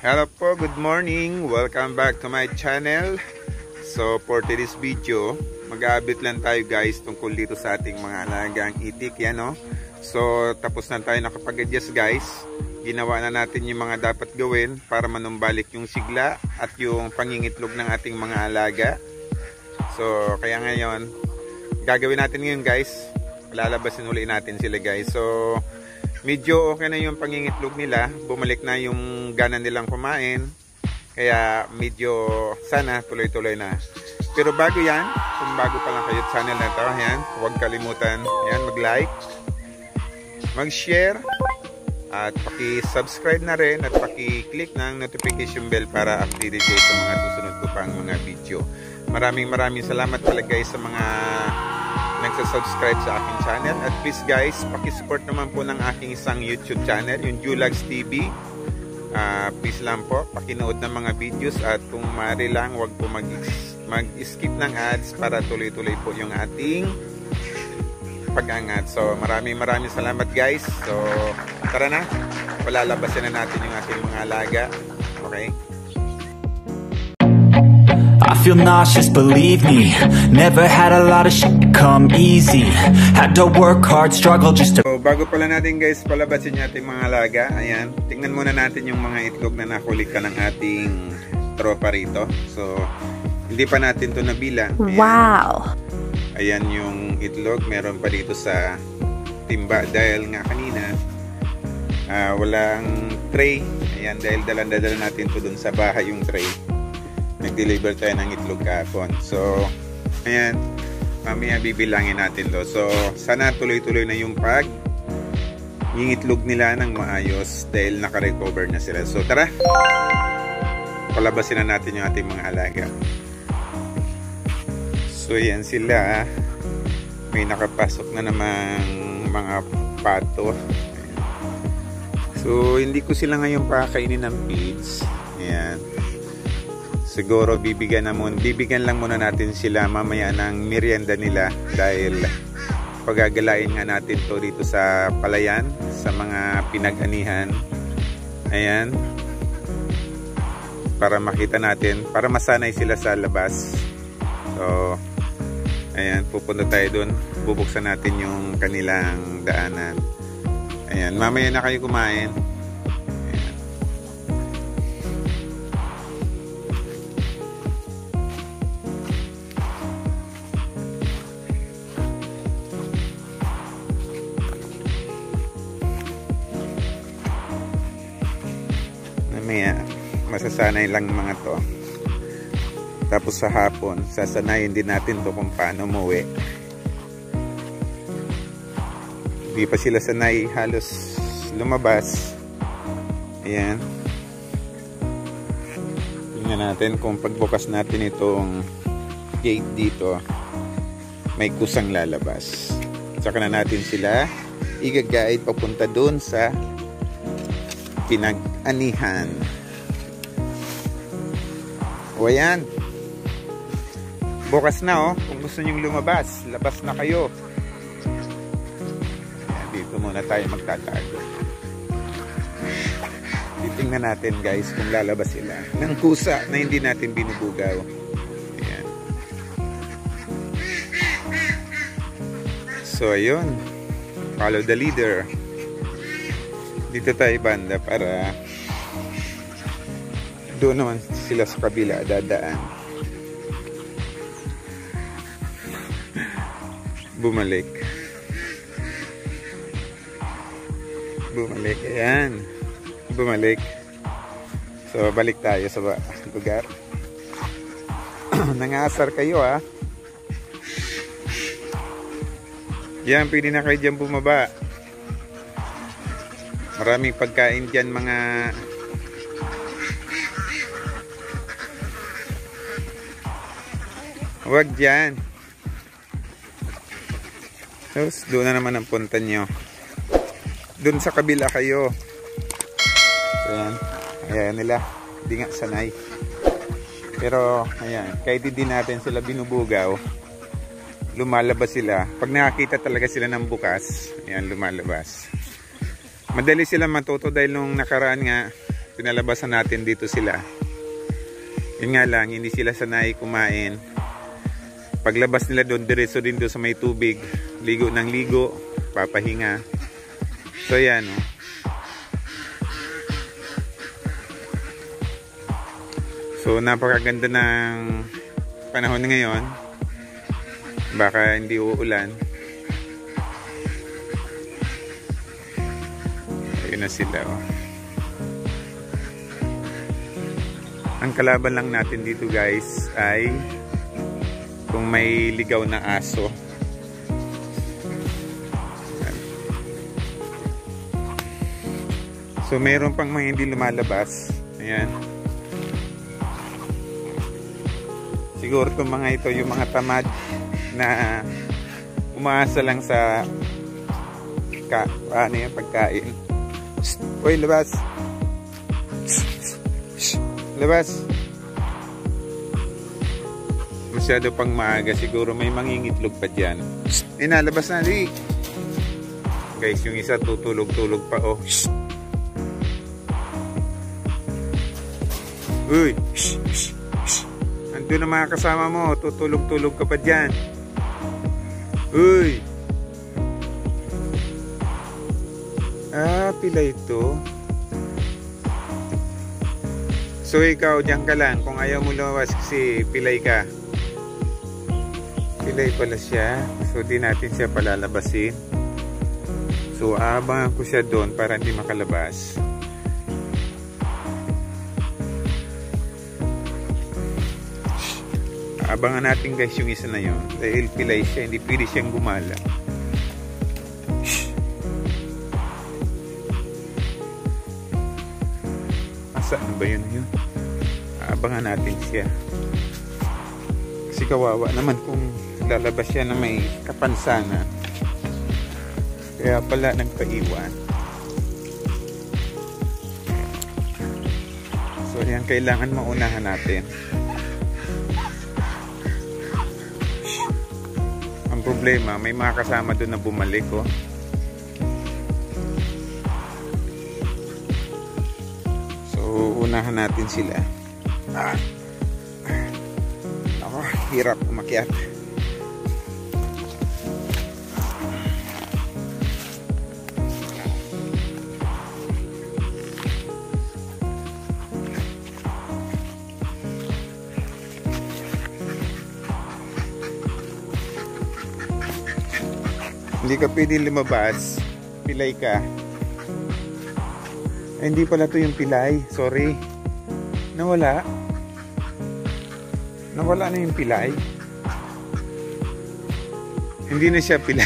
Hello po, good morning. Welcome back to my channel. So for today's video, mag-aabit lang tayo guys tungkol dito sa ating mga alagang itik yan, no? So tapos na tayo nakapag-adjust guys. Ginawa na natin yung mga dapat gawin para manumbalik yung sigla at yung pangingitlog ng ating mga alaga. So kaya ngayon, gagawin natin ngayon guys, lalabasin uli natin sila guys. So medyo okay na yung pangingitlog nila, bumalik na yung gana nilang kumain, kaya medyo sana tuloy-tuloy na. Pero bago yan, kung bago pa lang kayo sa channel na ito, yan, huwag kalimutan yan, mag-like, mag-share, at paki-subscribe na rin at paki-click ng notification bell para updated kayo sa mga susunod ko pang mga video. Maraming salamat talaga guys sa mga nagsasubscribe sa aking channel. At please guys, pakisupport naman po ng aking isang YouTube channel, yung Julags TV. Please lang po, pakinood ng mga videos at kung maaari lang, wag po mag-skip ng ads para tuloy-tuloy po yung ating pag-angat. So maraming salamat guys. So tara na, palalabasin na natin yung ating mga alaga. Okay? I feel nauseous, believe me. Never had a lot of shit come easy. Had to work hard, struggle just to... So, bago pala natin guys palabasin yung ating mga alaga, ayan, tingnan muna natin yung mga itlog na nakulikan ng ating tropa rito. So, hindi pa natin to nabilang. Ayan. Wow! Ayan yung itlog, meron pa dito sa timba dahil nga kanina walang tray. Ayan, dahil dala natin to dun sa bahay yung tray. Nag-deliver tayo ng itlog kahapon. So, ayan, mamaya bibilangin natin to. So, sana tuloy-tuloy na yung yung itlog nila ng maayos dahil naka-recover na sila. So, tara, palabasin na natin yung ating mga alaga. So, ayan sila. May nakapasok na namang mga pato. Ayan. So, hindi ko sila ngayon pakakainin ng feeds. Ayan. Siguro bibigyan lang muna natin sila mamaya ng merienda nila dahil pagagalain nga natin to dito sa palayan, sa mga pinag-anihan. Ayan. Para makita natin, para masanay sila sa labas. So, ayan, pupunta tayo dun. Bubuksan natin yung kanilang daanan. Ayan, mamaya na kayo kumain. Masasanay lang mga to. Tapos sa hapon, sasanayin din natin to kung paano umuwi. Hindi pa sila sanay halos lumabas. Ayan. Tingnan natin kung pagbukas natin itong gate dito, may kusang lalabas. Saka na natin sila i-guide papunta doon sa pinag-anihan. O ayan, bukas na kung gusto nyong lumabas, labas na kayo. Ayan, dito muna tayo magtatago. Titingnan natin guys kung lalabas sila ng kusa na hindi natin binubugaw. Ayan. So ayun, follow the leader. Dito tayo banda para doon naman sila sa kabila dadaan. Bumalik, ayan, bumalik. So balik tayo sa lugar. Nangasar kayo yan, pwede na kayo dyan bumaba. Maraming pagkain dyan mga wag dyan. Tapos doon na naman ang punta nyo. Doon sa kabila kayo. So, ayan nila. Hindi nga sanay. Pero ayan, kahit hindi natin sila binubugaw, lumalabas sila. Pag nakakita talaga sila ng bukas, ayan, lumalabas. Madali sila matuto dahil nung nakaraan nga, pinalabasan natin dito sila. Yun nga lang, hindi sila sanay kumain. Paglabas nila doon, diretso din doon sa may tubig. Ligo ng ligo, papahinga. So yan, oh. So napakaganda ng panahon ngayon. Baka hindi uulan. Ayun na sila, oh. Ang kalaban lang natin dito guys ay kung may ligaw na aso. So meron pang mga hindi lumalabas. Ayan. Siguro itong mga ito yung mga tamad na umaasa lang sa ano yung pagkain. Uy, labas! Labas! Masyado pang maaga, siguro may mangingitlog pa dyan. Inalabas na, di. Guys, yung isa tutulog-tulog pa, oh. Uy, ando na mga kasama mo, tutulog-tulog ka pa dyan. Uy. Pila ito. So ikaw, dyan ka lang. Kung ayaw mo lumabas kasi pilay ka. Pilay pala siya. So di natin siya palalabasin. So aabangan ko siya doon para hindi makalabas. Aabangan natin guys yung isa na yun. Dahil pilay siya, hindi pwede siyang gumala. Asaan ba yun? Aabangan natin siya. Kasi kawawa naman kung lalabas siya na may kapansanan. Kaya pala nagpaiwan. So yan, kailangan maunahan natin. Ang problema, may mga kasama doon na bumalik, oh. So unahan natin sila. Ako, hirap umakyat. Hindi ka pwede lumabas. Pilay ka. Ay, hindi pala to yung pilay. Sorry. Nawala. Nawala na yung pilay. Hindi na siya pilay.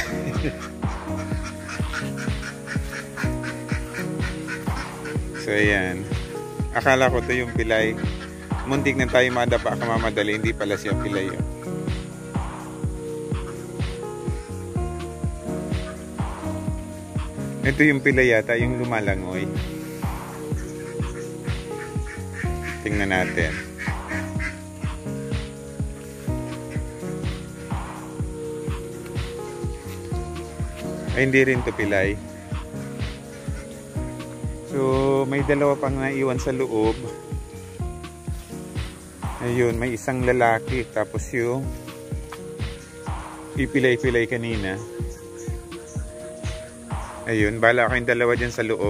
So ayan. Akala ko to yung pilay. Muntik na tayo madapa ka mamadali. Hindi pala siya pilay yun. Ito yung pilay yata, yung lumalangoy. Tingnan natin. Ay, hindi rin to pilay. So, may dalawa pang naiwan sa loob. Ayun, may isang lalaki. Tapos yung pipilay-pilay kanina. Ayun, bala kayong dalawa dyan sa loob.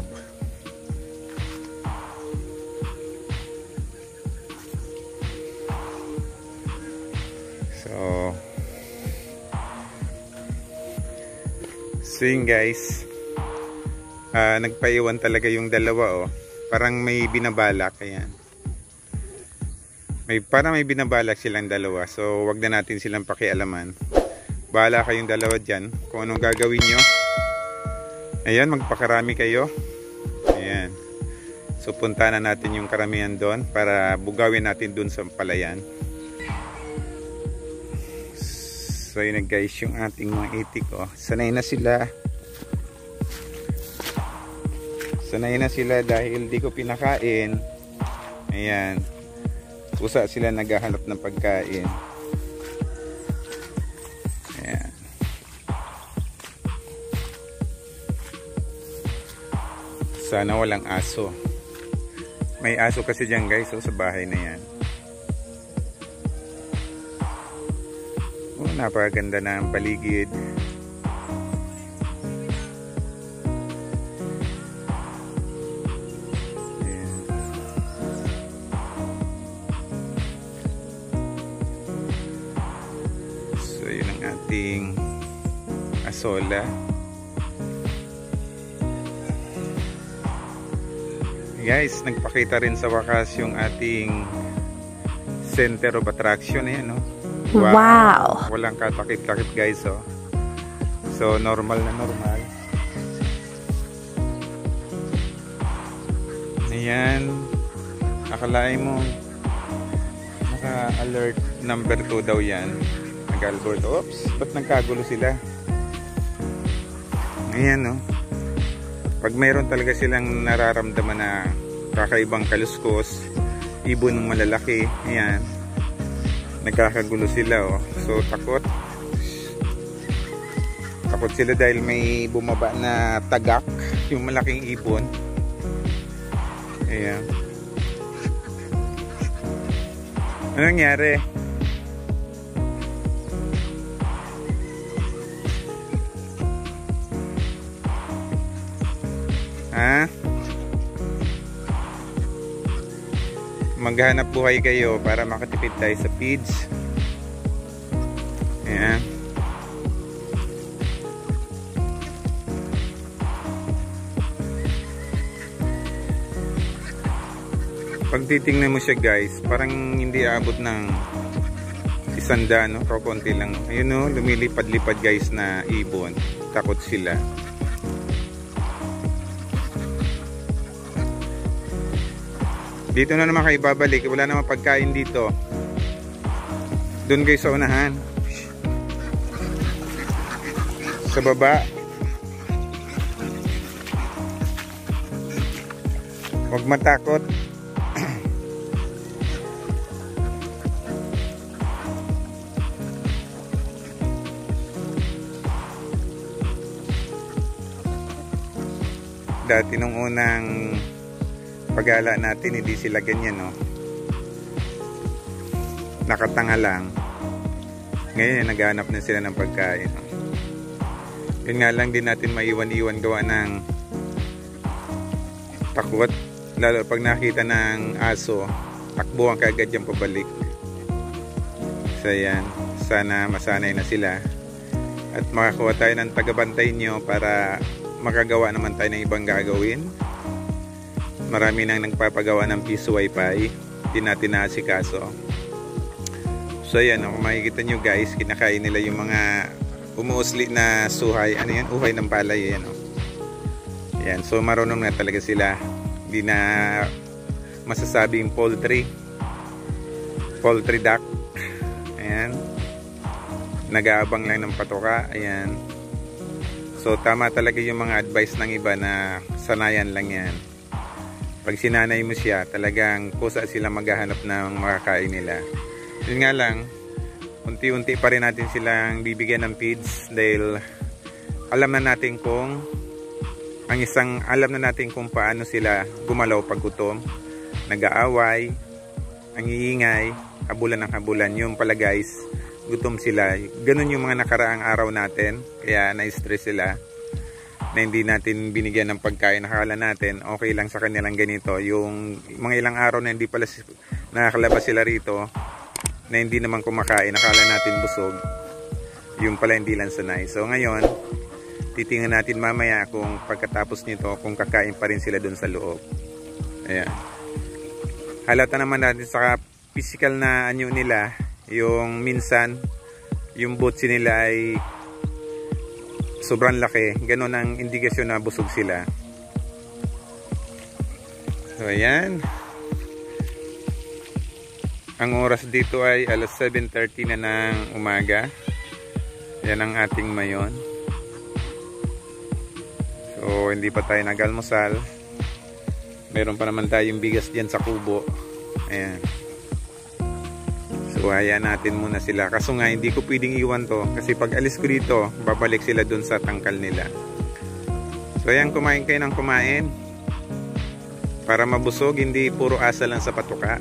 So yun guys. Nagpaiwan talaga yung dalawa, oh. Parang may binabalak. Ayan. Parang may binabalak silang dalawa. So wag na natin silang pakialaman. Bahala kayong dalawa dyan kung anong gagawin nyo. Ayan, magpakarami kayo. Ayan. So punta na natin yung karamihan doon para bugawin natin doon sa palayan. So yun na guys, yung ating mga itik, oh. Sanay na sila. Sanay na sila dahil di ko pinakain. Ayan. Kusa sila naghahanap ng pagkain. Ayan. Sana walang aso. May aso kasi dyan guys, so sa bahay na yan. Oh, napakaganda na ang paligid. Ayan. So yun ang ating asola. Guys, nagpakita rin sa wakas yung ating center of attraction. Ayan, no? Wow! Walang katakip-takip guys, oh. So, normal na normal. Ayan. Akalain mo, naka-alert number 2 daw yan. Nag-alert. Oops, ba't nagkagulo sila? Ayan, no? Pag mayroon talaga silang nararamdaman na kakaibang kaluskos, ibon ng malalaki, ayan, nagkakagulo sila, oh. So takot sila dahil may bumaba na tagak, yung malaking ibon. Ayan. Ano nangyari? Ha? Maghanap buhay kayo para makatipid tayo sa feeds. Ayan. Pag titingnan mo siya guys, parang hindi aabot ng 100, no? Kakunti lang. Ayun, no? Lumilipad-lipad guys na ibon. Takot sila. Dito na naman kayo babalik. Wala naman pagkain dito. Doon kayo sa unahan. Sa baba. Huwag matakot. Dati nung unang pag-ala natin, hindi sila ganyan, no? Nakatanga lang. Ngayon, naghanap na sila ng pagkain. Yun nga lang, din natin maiwan-iwan gawa ng takot. Lalo pag nakita ng aso, takbuhan kaagad yung pabalik. So yan, sana masanay na sila. At makakuha tayo ng tagabantay nyo para makagawa naman tayo ng ibang gagawin. Marami nang nagpapagawa ng piso wifi, hindi natin naasikaso. So yan, kung makikita nyo guys, kinakain nila yung mga umuusli na suhay. Ano yan? Uhay ng palay. Yan, oh. Yan. So marunong na talaga sila. Hindi na masasabing poultry duck. Ayan. Nag-aabang lang ng patoka. Ayan. So tama talaga yung mga advice ng iba na sanayan lang yan. Pag sinanay mo siya, talagang kusa sila maghahanap ng makakain nila. Yun nga lang, unti-unti pa rin natin silang bibigyan ng feeds dahil alam na natin kung paano sila gumalaw pag gutom, nag-aaway, ang iingay, habulan ng habulan. Yung pala guys, gutom sila. Ganun yung mga nakaraang araw natin, kaya na-stress sila na hindi natin binigyan ng pagkain. Nakakala natin okay lang sa kanilang ganito. Yung mga ilang araw na hindi pala nakakalabas sila rito, na hindi naman kumakain, nakala natin busog, yung pala hindi lang sanay. So ngayon, titingnan natin mamaya kung pagkatapos nito, kung kakain pa rin sila dun sa loob. Ayan. Halata naman natin sa physical na anyo nila, yung minsan yung butsi nila ay sobrang laki. Ganon ang indikasyon na busog sila. So ayan, ang oras dito ay alas 7:30 na ng umaga. Yan ang ating mayon. So hindi pa tayo nag-almusal. Meron pa naman tayong bigas dyan sa kubo. Ayan. So hayaan natin muna sila. Kaso nga hindi ko pwedeng iwan to, kasi pag alis ko dito, babalik sila dun sa tangkal nila. So ayan, kumain kayo ng kumain. Para mabusog, hindi puro asa lang sa patuka.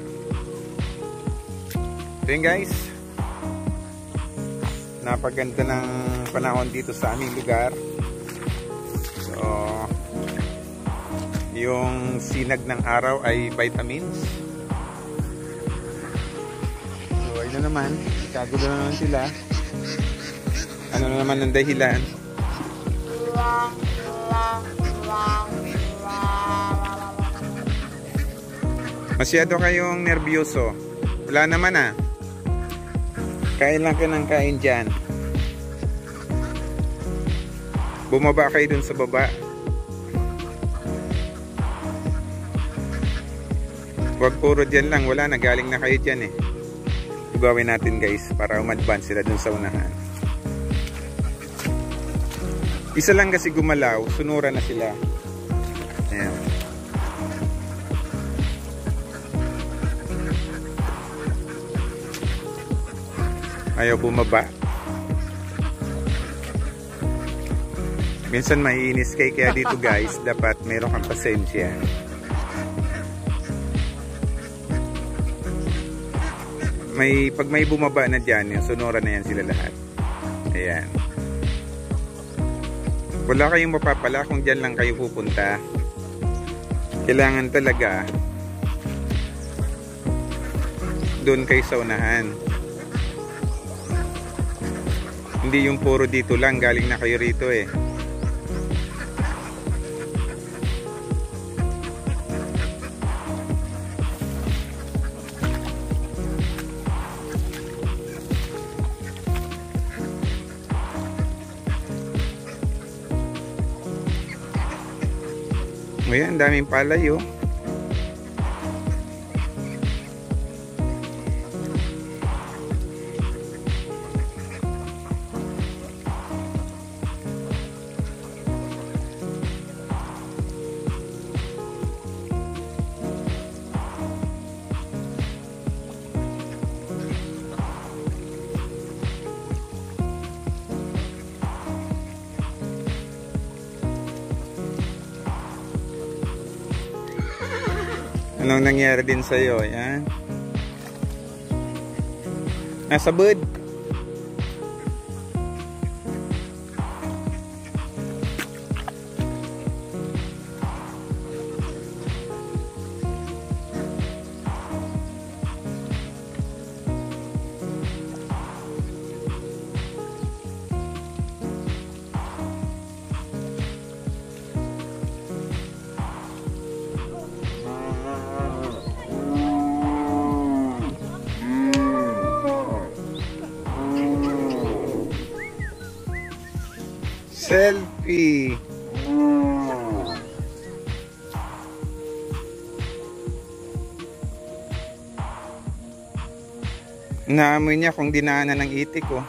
Ito yun guys. Napaganda ng panahon dito sa aming lugar. So, yung sinag ng araw ay vitamins. So, ayun na naman. Kagulo na naman sila. Ano na naman ang dahilan? Masyado kayong nervyoso. Wala naman ah. Kain lang ka ng kain dyan. Bumaba kayo dun sa baba. Huwag puro dyan lang. Wala na. Galing na kayo dyan eh. Gawin natin guys para umadvance sila dun sa unahan. Isa lang kasi gumalaw. Sunura na sila. Ayan. Ayaw bumaba. Minsan maiinis kaya dito guys, dapat meron kang pasensya. Pag may bumaba na dyan, yung sunura na yan sila lahat. Ayan. Wala kayong mapapala kung dyan lang kayo pupunta. Kailangan talaga doon kayo sa unahan. Hindi yung puro dito lang, galing na kayo rito eh. Ayan, daming palay oh. Anong nangyari din sa'yo? Ayan. Nasa bud. Selfie. Naamoy niya kung dinaanan ng itik oh.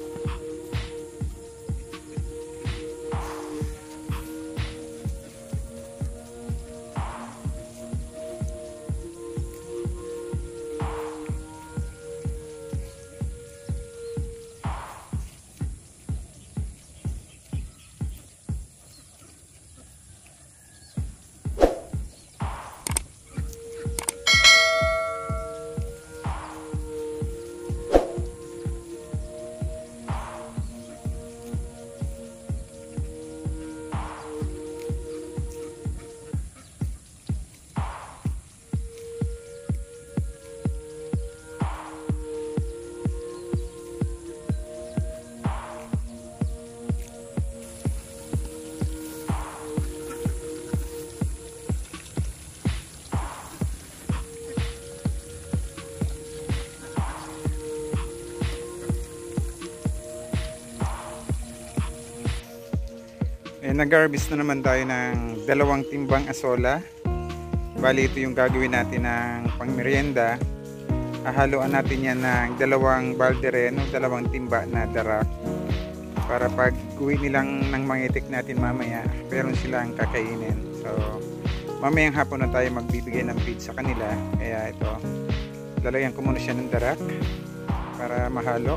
Nag-harvest na naman tayo ng 2 timbang asola. Bali ito yung gagawin natin ng pangmerienda. Hahaluan natin yan ng 2 balde rin, 2 timba na darak. Para pag uwi nilang ng mangitik natin mamaya, meron silang kakainin. So mamayang hapon na tayo magbibigay ng feed sa kanila. Kaya ito, lalagyan ko muna siya ng darak para mahalo.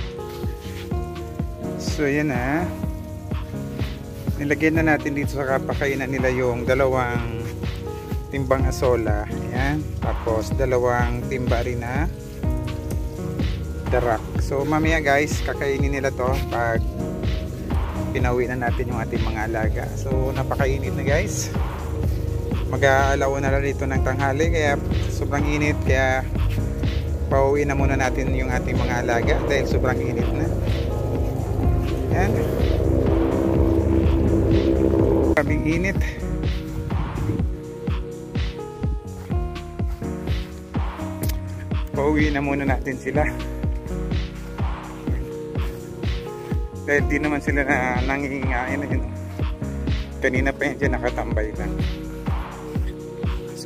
So yan na. Nilagyan na natin dito sa kapakainan nila yung 2 timbang asola. Ayan. Tapos 2 timba rin na darak. So mamaya guys, kakainin nila to pag pinauwi na natin yung ating mga alaga. So napakainit na guys. Mag-aalaw na lang dito ng tanghali, kaya sobrang init, kaya pauwi na muna natin yung ating mga alaga dahil sobrang init na. Ayan. Kaming init. Pauwi na muna natin sila dahil di naman sila na nangingain na yun. Kanina pa yun dyan nakatambay lang. So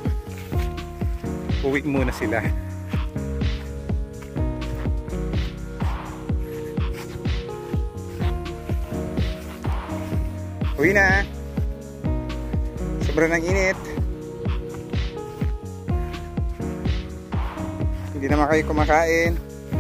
uwi muna sila. Uwi na. Sobrang init. Hindi naman kayo kumakain.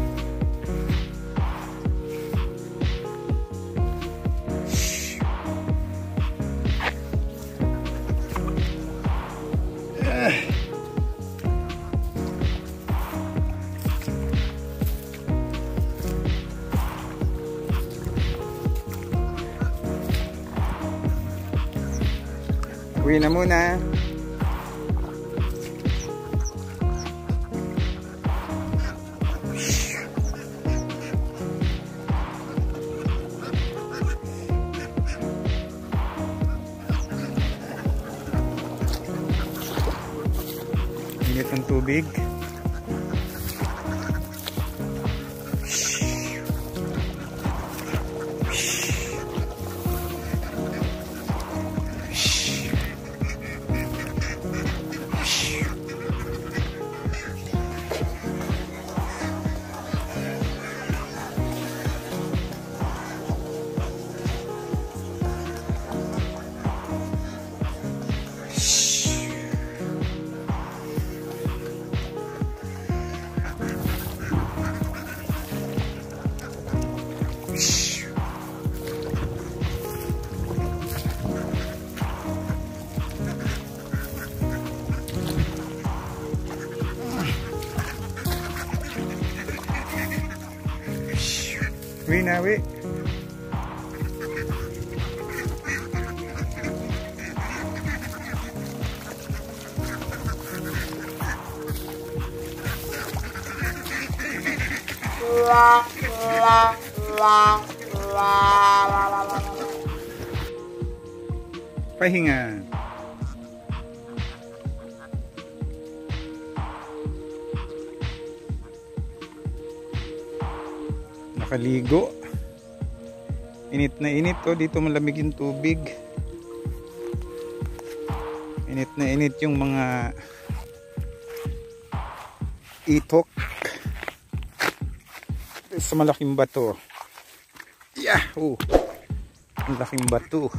Uwi na muna. Init ang tubig. Uwi na, uwi. Pahinga. Nakaligo. Init na init, oh. Dito malamig yung tubig. Init na init yung mga itok sa malaking bato. Yahoo! Ang laking bato.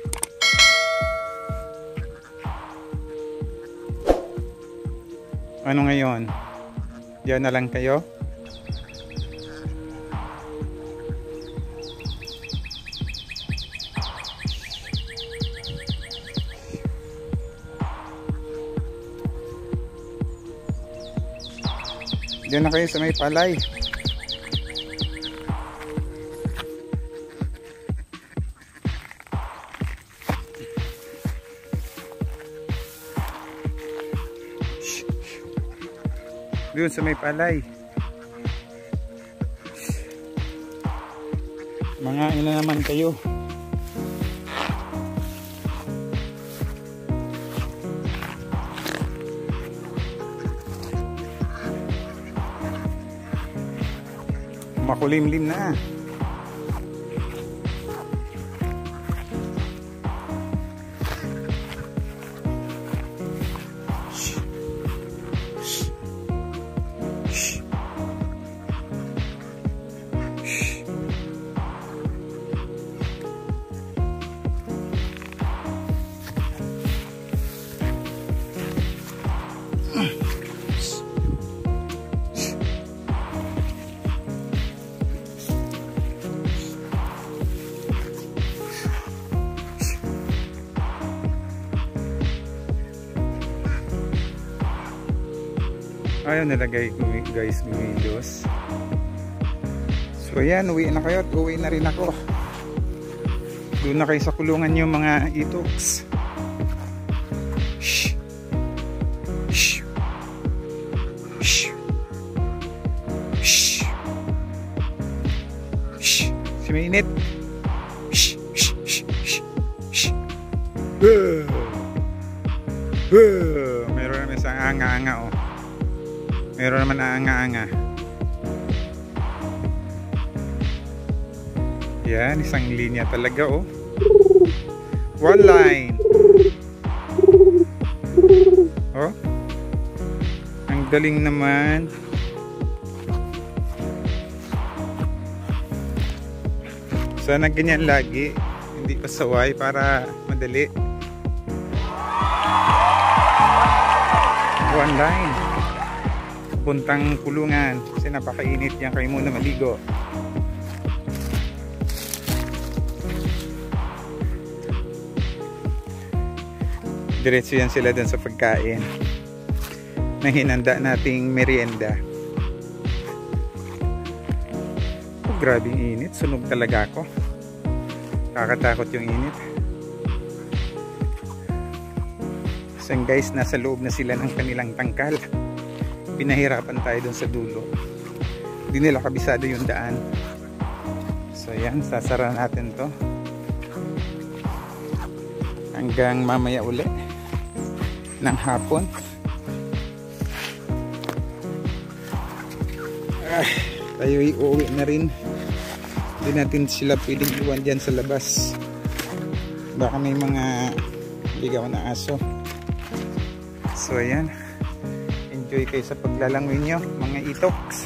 Ano ngayon? Diyan na lang kayo? Diyan na kayo sa may palay. Doon sa may palay. Mga ina naman kayo. Makulimlim na. Ayaw nilagay guys gumilos. So ayan, uwi na kayo at uwi na rin ako. Doon na kayo sa kulungan yung mga itoks. Shh. Shh. Shh. Shh. Shh. Si mainit. Shh. Shh. Shh. Shh. Shh. Meron naman isang anga-anga oh. Meron naman anga-anga. Yan, isang linya talaga oh. One line. Oh. Ang galing naman. Sana ganyan lagi. Hindi pasaway para madali. One line. Puntang kulungan. Kasi napakainit yan. Kayo muna maligo. Diretso yan sila dun sa pagkain na hinanda nating merienda. Oh, grabing init. Sunog talaga ako. Kakatakot yung init. So guys, nasa loob na sila ng kanilang tangkal. Pinahirapan tayo dun sa dulo. Hindi nila kabisado yung daan. So yan, sasara natin to hanggang mamaya uli ng hapon. Tayo iuwi na rin. Hindi natin sila pwedeng iwan dyan sa labas. Baka may mga ligaw na aso. So ayan, enjoy kayo sa paglalangoy nyo mga itoks.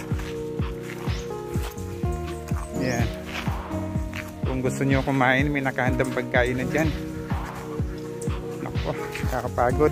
Ayan, kung gusto nyo kumain, may nakahandang pagkain na dyan. Naku, kakapagod.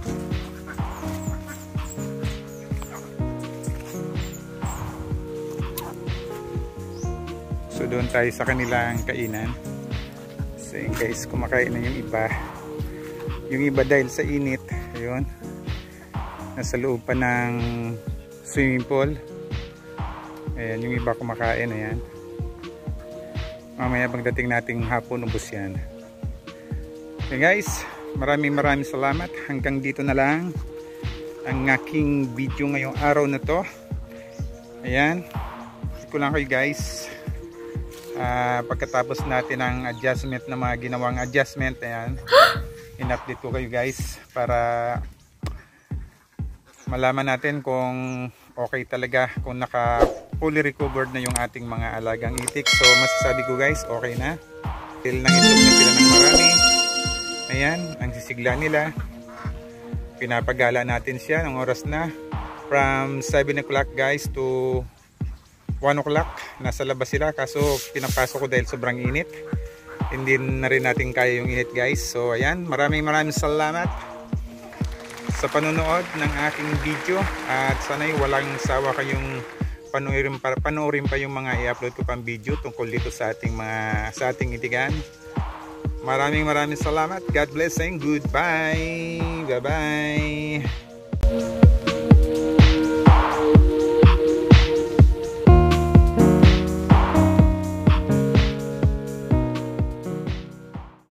So doon tayo sa kanilang kainan. So yun guys, kumakain na yung iba. Yung iba dahil sa init, ayun, nasa loob pa ng swimming pool. Ayan, yung iba kumakain, ayan. Mamaya pagdating nating hapon, ubos yan. Okay guys, maraming salamat. Hanggang dito na lang ang aking video ngayong araw na to. Ayan, ko lang kayo guys. Pagkatapos natin ang adjustment na mga ginawang adjustment, ayan, in-update ko kayo guys para malaman natin kung okay talaga, kung naka fully recovered na yung ating mga alagang itik. So masasabi ko guys, okay na. Till nang itlog na sila ng marami. Ayan, ang sisigla nila. Pinapagala natin siya ng oras na from 7 o'clock guys to 1 o'clock. Nasa labas sila, kaso pinapasok ko dahil sobrang init. Hindi na rin natin kaya yung init guys. So ayan, maraming salamat sa panonood ng aking video. At sana'y walang sawa kayong panoorin pa yung mga i-upload ko pang video tungkol dito sa ating itigan. Maraming salamat. God bless and goodbye. Bye bye.